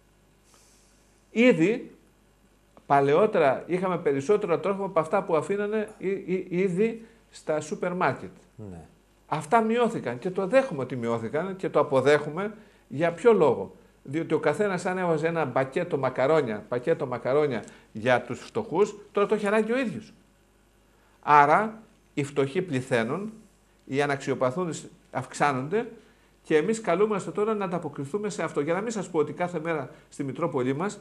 Ήδη παλαιότερα είχαμε περισσότερο τρόφιμα από αυτά που αφήνανε ήδη στα σούπερ μάρκετ. Ναι. Αυτά μειώθηκαν και το δέχομαι ότι μειώθηκαν και το αποδέχομαι. Για ποιο λόγο? Διότι ο καθένας αν έβαζε ένα πακέτο μακαρόνια για τους φτωχούς, τώρα το έχει ανάγκη ο ίδιος. Άρα οι φτωχοί πληθαίνουν, οι αναξιοπαθούντες αυξάνονται και εμείς καλούμαστε τώρα να ανταποκριθούμε σε αυτό. Για να μην σας πω ότι κάθε μέρα στη Μητρόπολη μας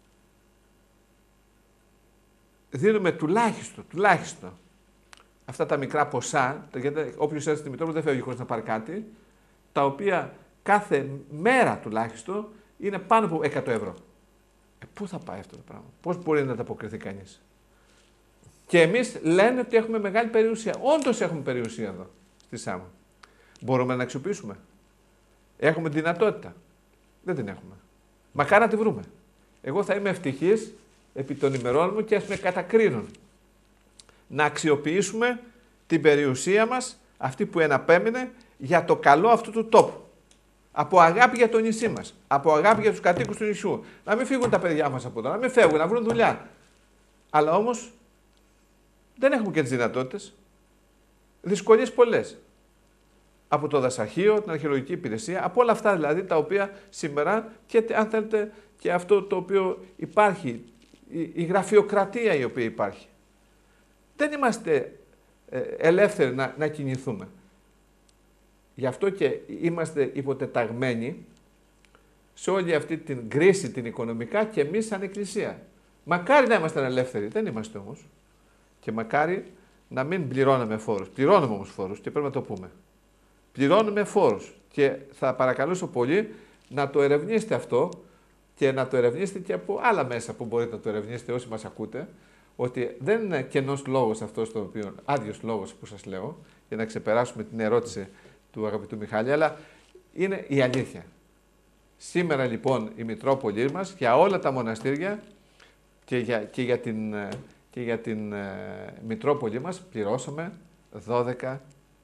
δίνουμε τουλάχιστον αυτά τα μικρά ποσά, γιατί όποιος έρθει στη Μητρόπολη δεν φεύγει χωρίς να πάρει κάτι, τα οποία κάθε μέρα τουλάχιστον είναι πάνω από 100 ευρώ. Πού θα πάει αυτό το πράγμα? Πώς μπορεί να ανταποκριθεί κανείς? Και εμείς λένε ότι έχουμε μεγάλη περιουσία. Όντως έχουμε περιουσία εδώ, στη Σάμο. Μπορούμε να αξιοποιήσουμε? Έχουμε δυνατότητα? Δεν την έχουμε. Μακάρι να τη βρούμε. Εγώ θα είμαι ευτυχής επί των ημερών μου και ας με κατακρίνουν. Να αξιοποιήσουμε την περιουσία μας, αυτή που εναπέμεινε, για το καλό αυτού του τόπου. Από αγάπη για το νησί μας, από αγάπη για τους κατοίκους του νησιού. Να μην φύγουν τα παιδιά μας από εδώ, να μην φεύγουν, να βρουν δουλειά. Αλλά όμως δεν έχουμε και τις δυνατότητες. Δυσκολίες πολλές. Από το δασαρχείο, την αρχαιολογική υπηρεσία, από όλα αυτά δηλαδή τα οποία σήμερα και αν θέλετε και αυτό το οποίο υπάρχει, η γραφειοκρατία η οποία υπάρχει. Δεν είμαστε ελεύθεροι να κινηθούμε. Γι' αυτό και είμαστε υποτεταγμένοι σε όλη αυτή την κρίση την οικονομικά και εμείς σαν Εκκλησία. Μακάρι να είμαστε ελεύθεροι, δεν είμαστε όμως. Και μακάρι να μην πληρώνουμε φόρους. Πληρώνουμε όμως φόρους και πρέπει να το πούμε. Πληρώνουμε φόρους και θα παρακαλούσα πολύ να το ερευνήσετε αυτό και να το ερευνήσετε και από άλλα μέσα που μπορείτε να το ερευνήσετε όσοι μας ακούτε, ότι δεν είναι κενός λόγος αυτός, το οποίο, άδειος λόγος που σας λέω, για να ξεπεράσουμε την ερώτηση του αγαπητού Μιχάλη, αλλά είναι η αλήθεια. Σήμερα λοιπόν η Μητρόπολη μας για όλα τα μοναστήρια και για την Μητρόπολη μας πληρώσαμε 12.000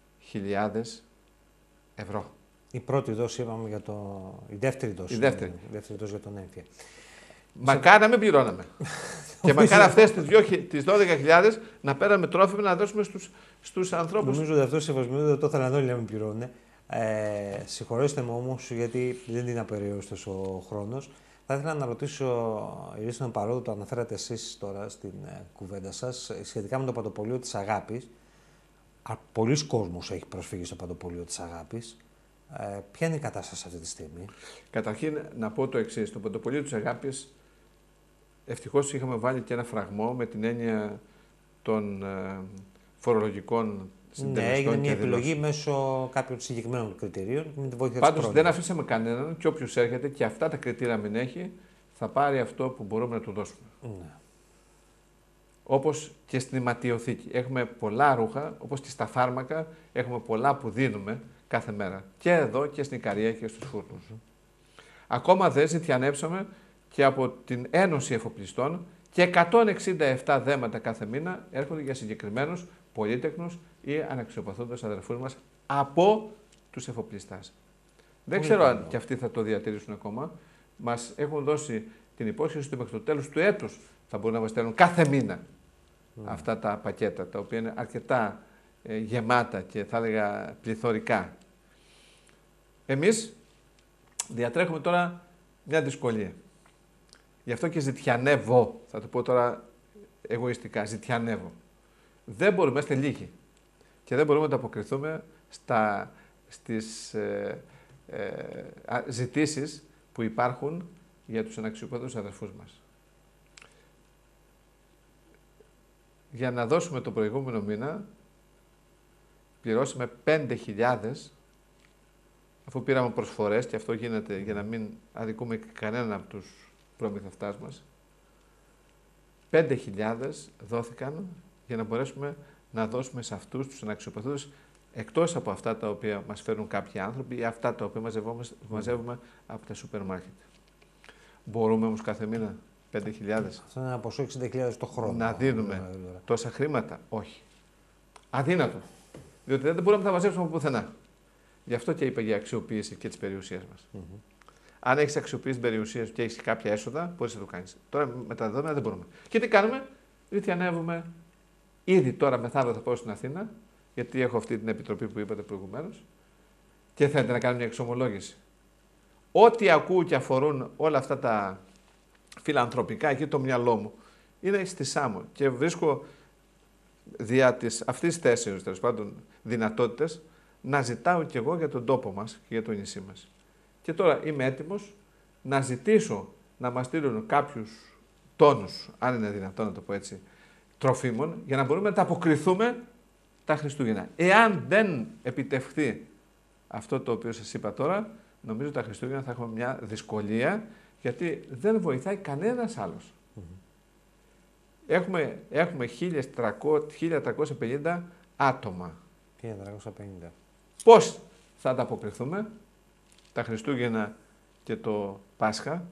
ευρώ. Η πρώτη δόση είπαμε η δεύτερη δόση. Η δεύτερη δόση για τον έμφυα. Μακάρι να μην πληρώναμε. Και μακάρι αυτές τις 12.000 να παίρναμε τρόφιμα να δώσουμε στους ανθρώπους. Νομίζω ότι αυτό σεβασμιότητα δεν το ήθελαν όλοι να μην πληρώνουν. Συγχωρέστε με όμως, γιατί δεν είναι απεριόριστος ο χρόνος. Θα ήθελα να ρωτήσω, Ειρήνη, παρόλο το αναφέρατε εσείς τώρα στην κουβέντα σας, σχετικά με το Παντοπολείο της Αγάπης. Πολλοί κόσμος έχει προσφύγει στο Παντοπολείο της Αγάπης. Ποια είναι η κατάσταση αυτή τη στιγμή? Καταρχήν να πω το εξής. Το Παντοπολείο της Αγάπης, ευτυχώς είχαμε βάλει και ένα φραγμό με την έννοια των φορολογικών συντελεστών. Ναι, έγινε μια επιλογή μέσω κάποιων συγκεκριμένων κριτηρίων με τη βοήθεια της Πάντως δεν αφήσαμε κανέναν και όποιος έρχεται και αυτά τα κριτήρια μην έχει, θα πάρει αυτό που μπορούμε να του δώσουμε. Ναι. Όπως και στην ηματιοθήκη. Έχουμε πολλά ρούχα, όπως και στα φάρμακα, έχουμε πολλά που δίνουμε κάθε μέρα. Και εδώ και στην Ικαρία και στους φούρνους. Ακόμα δεν ζητιανέψαμε και από την Ένωση Εφοπλιστών και 167 δέματα κάθε μήνα έρχονται για συγκεκριμένους πολύτεκνους ή αναξιοπαθούντες αδερφούς μας από τους εφοπλιστάς. Δεν ξέρω αν και αυτοί θα το διατηρήσουν ακόμα. Μας έχουν δώσει την υπόσχεση ότι μέχρι το τέλος του έτους θα μπορούν να μας στέλνουν κάθε μήνα αυτά τα πακέτα, τα οποία είναι αρκετά γεμάτα και θα έλεγα πληθωρικά. Εμείς διατρέχουμε τώρα μια δυσκολία. Γι' αυτό και ζητιανεύω, θα το πω τώρα εγωιστικά, ζητιανεύω. Δεν μπορούμε, είμαστε λίγοι και δεν μπορούμε να αποκριθούμε στις ζητήσεις που υπάρχουν για τους αναξιοπαθούς αδερφούς μας. Για να δώσουμε το προηγούμενο μήνα, πληρώσαμε 5.000, αφού πήραμε προσφορές και αυτό γίνεται για να μην αδικούμε κανέναν από τους προμηθευτάς μας. 5.000 δόθηκαν για να μπορέσουμε να δώσουμε σε αυτούς τους αναξιοπαθούς, εκτός από αυτά τα οποία μας φέρνουν κάποιοι άνθρωποι ή αυτά τα οποία μαζεύουμε από τα σούπερ μάρκετ. Μπορούμε όμως κάθε μήνα 5.000. Αυτό είναι ένα ποσό 60.000 το χρόνο. Να δίνουμε τόσα χρήματα? Όχι. Αδύνατο. Διότι δεν μπορούμε να τα μαζέψουμε από πουθενά. Γι' αυτό και είπα για αξιοποίηση και της περιουσίας μας. Αν έχεις αξιοποιήσει την περιουσία σου και έχεις κάποια έσοδα, μπορείς να το κάνεις. Τώρα με τα δεδομένα δεν μπορούμε. Και τι κάνουμε? Ζητιανεύουμε. Ήδη τώρα μεθαύριο θα πάω στην Αθήνα, γιατί έχω αυτή την επιτροπή που είπατε προηγουμένως, και θέλετε να κάνω μια εξομολόγηση. Ό,τι ακούω και αφορούν όλα αυτά τα φιλανθρωπικά, εκεί το μυαλό μου είναι στη Σάμο και βρίσκω δια αυτής της θέσεως, τέλος πάντων, δυνατότητες να ζητάω κι εγώ για τον τόπο μας και για το νησί μας. Και τώρα είμαι έτοιμος να ζητήσω να μας στείλουν κάποιους τόνους, αν είναι δυνατόν να το πω έτσι, τροφίμων, για να μπορούμε να τα αποκριθούμε τα Χριστούγεννα. Εάν δεν επιτευχθεί αυτό το οποίο σας είπα τώρα, νομίζω τα Χριστούγεννα θα έχουμε μια δυσκολία, γιατί δεν βοηθάει κανένας άλλος. Έχουμε 1.350 άτομα. 1.350. Πώς θα ανταποκριθούμε τα Χριστούγεννα και το Πάσχα?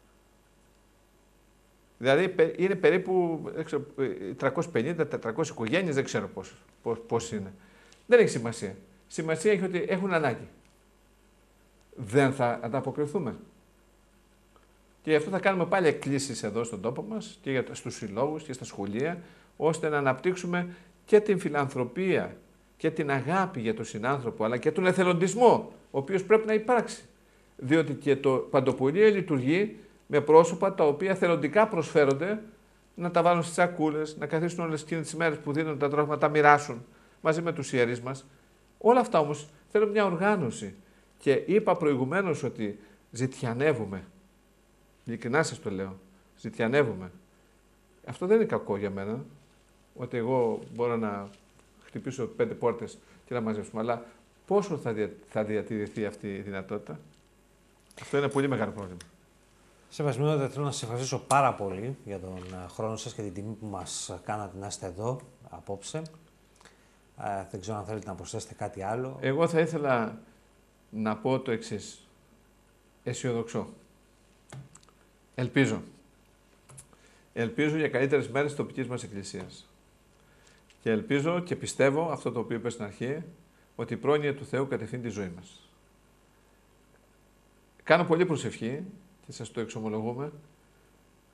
Δηλαδή είναι περίπου 350-400 οικογένειες, δεν ξέρω πώς είναι. Δεν έχει σημασία. Σημασία έχει ότι έχουν ανάγκη. Δεν θα ανταποκριθούμε. Και γι' αυτό θα κάνουμε πάλι εκκλήσεις εδώ στον τόπο μας και στους συλλόγους και στα σχολεία, ώστε να αναπτύξουμε και την φιλανθρωπία και την αγάπη για τον συνάνθρωπο, αλλά και τον εθελοντισμό, ο οποίος πρέπει να υπάρξει. Διότι και το Παντοπολείο λειτουργεί με πρόσωπα τα οποία θελοντικά προσφέρονται να τα βάλουν στις σακούλες, να καθίσουν όλες εκείνες τις μέρες που δίνουν τα τρόφιμα, να τα μοιράσουν μαζί με τους ιερείς μας. Όλα αυτά όμως θέλουν μια οργάνωση. Και είπα προηγουμένως ότι ζητιανεύουμε. Ειλικρινά σας το λέω. Ζητιανεύουμε. Αυτό δεν είναι κακό για μένα. Ότι εγώ μπορώ να χτυπήσω 5 πόρτες και να μαζέψουμε. Αλλά πόσο θα διατηρηθεί αυτή η δυνατότητα? Αυτό είναι πολύ μεγάλο πρόβλημα. Σεβασμιότατα, θέλω να σας ευχαριστήσω πάρα πολύ για τον χρόνο σας και την τιμή που μας κάνατε να είστε εδώ απόψε. Δεν ξέρω αν θέλετε να προσθέσετε κάτι άλλο. Εγώ θα ήθελα να πω το εξής. Αισιοδοξώ. Ελπίζω. Ελπίζω για καλύτερες μέρες της τοπικής μας εκκλησίας. Και ελπίζω και πιστεύω αυτό το οποίο είπα στην αρχή, ότι η πρόνοια του Θεού κατευθύνει τη ζωή μας. Κάνω πολύ προσευχή και σας το εξομολογούμε,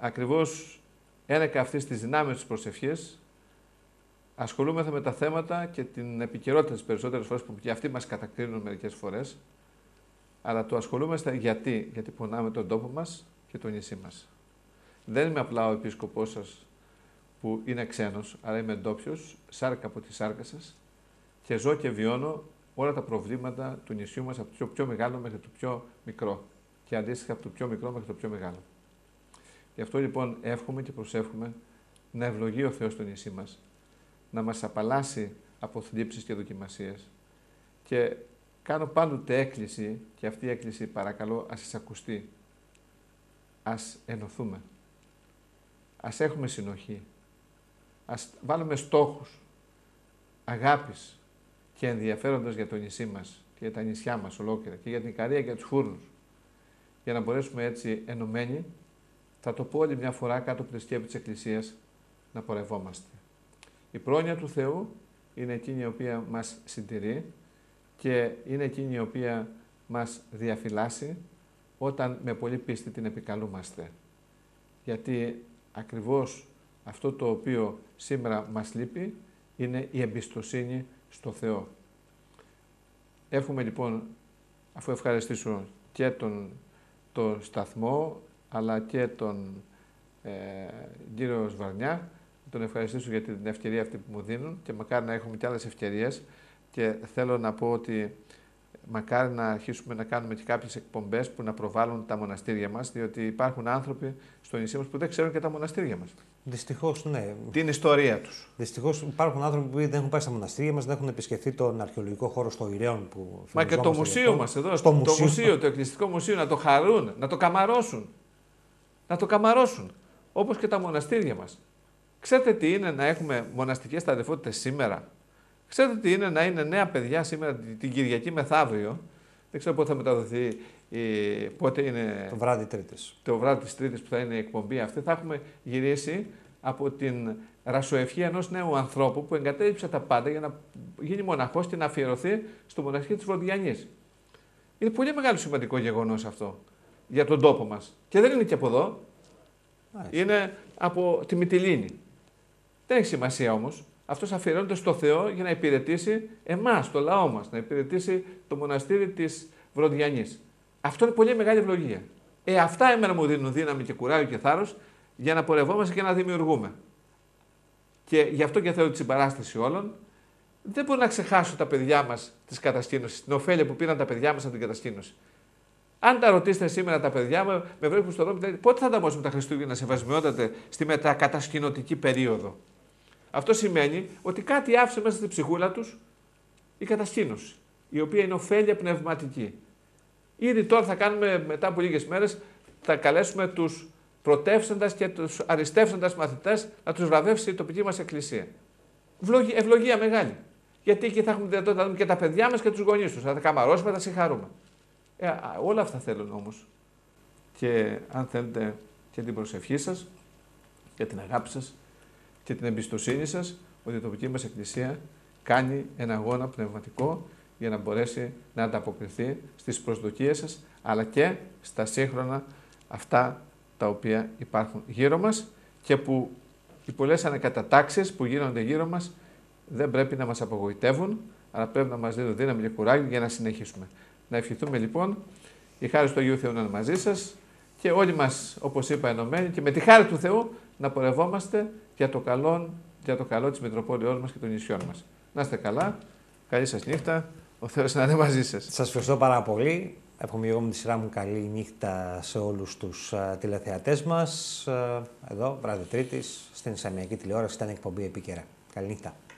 ακριβώς ένεκα αυτής της δυνάμεως της προσευχής, ασχολούμεθα με τα θέματα και την επικαιρότητα τις περισσότερες φορές που και αυτοί μας κατακρίνουν μερικές φορές, αλλά το ασχολούμαστε γιατί πονάμε τον τόπο μας και το νησί μας. Δεν είμαι απλά ο επίσκοπός σας που είναι ξένος, αλλά είμαι ντόπιος, σάρκα από τη σάρκα σας και ζω και βιώνω όλα τα προβλήματα του νησιού μας, από το πιο μεγάλο μέχρι το πιο μικρό και αντίστοιχα από το πιο μικρό μέχρι το πιο μεγάλο. Γι' αυτό λοιπόν εύχομαι και προσεύχομαι να ευλογεί ο Θεός το νησί μας, να μας απαλλάσει από θλίψεις και δοκιμασίες και κάνω πάντοτε έκκληση και αυτή η έκκληση παρακαλώ ας σας ακουστεί. Ας ενωθούμε, ας έχουμε συνοχή, ας βάλουμε στόχους αγάπης και ενδιαφέροντος για το νησί μας και για τα νησιά μας ολόκληρα και για την Ικαρία και για τους Φούρνους, για να μπορέσουμε έτσι ενωμένοι, θα το πω άλλη μια φορά κάτω από τη σκέπη της Εκκλησίας, να πορευόμαστε. Η πρόνοια του Θεού είναι εκείνη η οποία μας συντηρεί και είναι εκείνη η οποία μας διαφυλάσσει όταν με πολύ πίστη την επικαλούμαστε. Γιατί ακριβώς αυτό το οποίο σήμερα μας λείπει είναι η εμπιστοσύνη στο Θεό. Εύχομαι λοιπόν, αφού ευχαριστήσω και τον σταθμό, αλλά και τον κύριο Σβαρνιά, τον ευχαριστήσω για την ευκαιρία αυτή που μου δίνουν και μακάρι να έχουμε και άλλες ευκαιρίες και θέλω να πω ότι μακάρι να αρχίσουμε να κάνουμε και κάποιες εκπομπές που να προβάλλουν τα μοναστήρια μας, διότι υπάρχουν άνθρωποι στο νησί μας που δεν ξέρουν και τα μοναστήρια μας. Δυστυχώς, ναι. Την ιστορία τους. Δυστυχώς υπάρχουν άνθρωποι που δεν έχουν πάει στα μοναστήρια μας, δεν έχουν επισκεφτεί τον αρχαιολογικό χώρο στο Ηραίον που. Μα και το μουσείο μας εδώ, το μουσείο, το εκκληστικό μουσείο, να το χαρούν, να το καμαρώσουν. Να το καμαρώσουν. Όπως και τα μοναστήρια μας. Ξέρετε τι είναι να έχουμε μοναστικές ταδεφότητες σήμερα? Ξέρετε τι είναι να είναι νέα παιδιά σήμερα την Κυριακή μεθαύριο? Δεν ξέρω πότε θα μεταδοθεί, πότε είναι. Το βράδυ Τρίτης. Το βράδυ της Τρίτης που θα είναι η εκπομπή αυτή. Θα έχουμε γυρίσει από την ρασοευχή ενός νέου ανθρώπου που εγκατέλειψε τα πάντα για να γίνει μοναχός και να αφιερωθεί στο μοναστήρι της Βροδιανής. Είναι πολύ μεγάλο σημαντικό γεγονός αυτό για τον τόπο μας. Και δεν είναι και από εδώ. Είναι από τη Μυτιλήνη. Δεν έχει σημασία όμως. Αυτός αφιερώνεται στο Θεό για να υπηρετήσει εμάς, το λαό μας, να υπηρετήσει το μοναστήρι της Βροδιανής. Αυτό είναι πολύ μεγάλη ευλογία. Αυτά εμένα μου δίνουν δύναμη και κουράγιο και θάρρος για να πορευόμαστε και να δημιουργούμε. Και γι' αυτό και θέλω τη συμπαράσταση όλων. Δεν μπορώ να ξεχάσω τα παιδιά μας της κατασκήνωσης, την ωφέλεια που πήραν τα παιδιά μας από την κατασκήνωση. Αν τα ρωτήσετε σήμερα τα παιδιά μου, με βρίσκουν στον δρόμο, πότε θα ανταμώσουμε τα Χριστούγεννα σεβασμιότατε στη μετακατασκηνωτική περίοδο? Αυτό σημαίνει ότι κάτι άφησε μέσα στη ψυχούλα τους η κατασκήνωση, η οποία είναι ωφέλεια πνευματική. Ήδη τώρα θα κάνουμε, μετά από λίγες μέρες, θα καλέσουμε τους πρωτεύσαντας και τους αριστεύσαντας μαθητές να τους βραβεύσει η τοπική μας εκκλησία. Ευλογία μεγάλη. Γιατί εκεί θα έχουμε δυνατότητα να δούμε και τα παιδιά μας και τους γονείς τους. Θα τα καμαρώσουμε, θα τα συγχαρούμε. Όλα αυτά θέλουν όμως. Και αν θέλετε και την προσευχή σας και την αγάπη σας και την εμπιστοσύνη σας ότι η τοπική μας εκκλησία κάνει ένα αγώνα πνευματικό για να μπορέσει να ανταποκριθεί στις προσδοκίες σας αλλά και στα σύγχρονα αυτά τα οποία υπάρχουν γύρω μας και που οι πολλές ανακατατάξεις που γίνονται γύρω μας δεν πρέπει να μας απογοητεύουν, αλλά πρέπει να μας δίνουν δύναμη και κουράγιο για να συνεχίσουμε. Να ευχηθούμε λοιπόν η χάρη του Αγίου Θεού να είναι μαζί σας και όλοι μας, όπως είπα, ενωμένοι και με τη χάρη του Θεού να πορευόμαστε για το καλό της Μητροπόλεως μας και των νησιών μας. Να είστε καλά, καλή σας νύχτα, ο Θεός να είναι μαζί σας. Σας ευχαριστώ πάρα πολύ. Εύχομαι εγώ με τη σειρά μου καλή νύχτα σε όλους τους τηλεθεατές μας. Εδώ, βράδυ Τρίτης, στην Σαμιακή τηλεόραση, ήταν εκπομπή Επίκαιρα. Καλή νύχτα.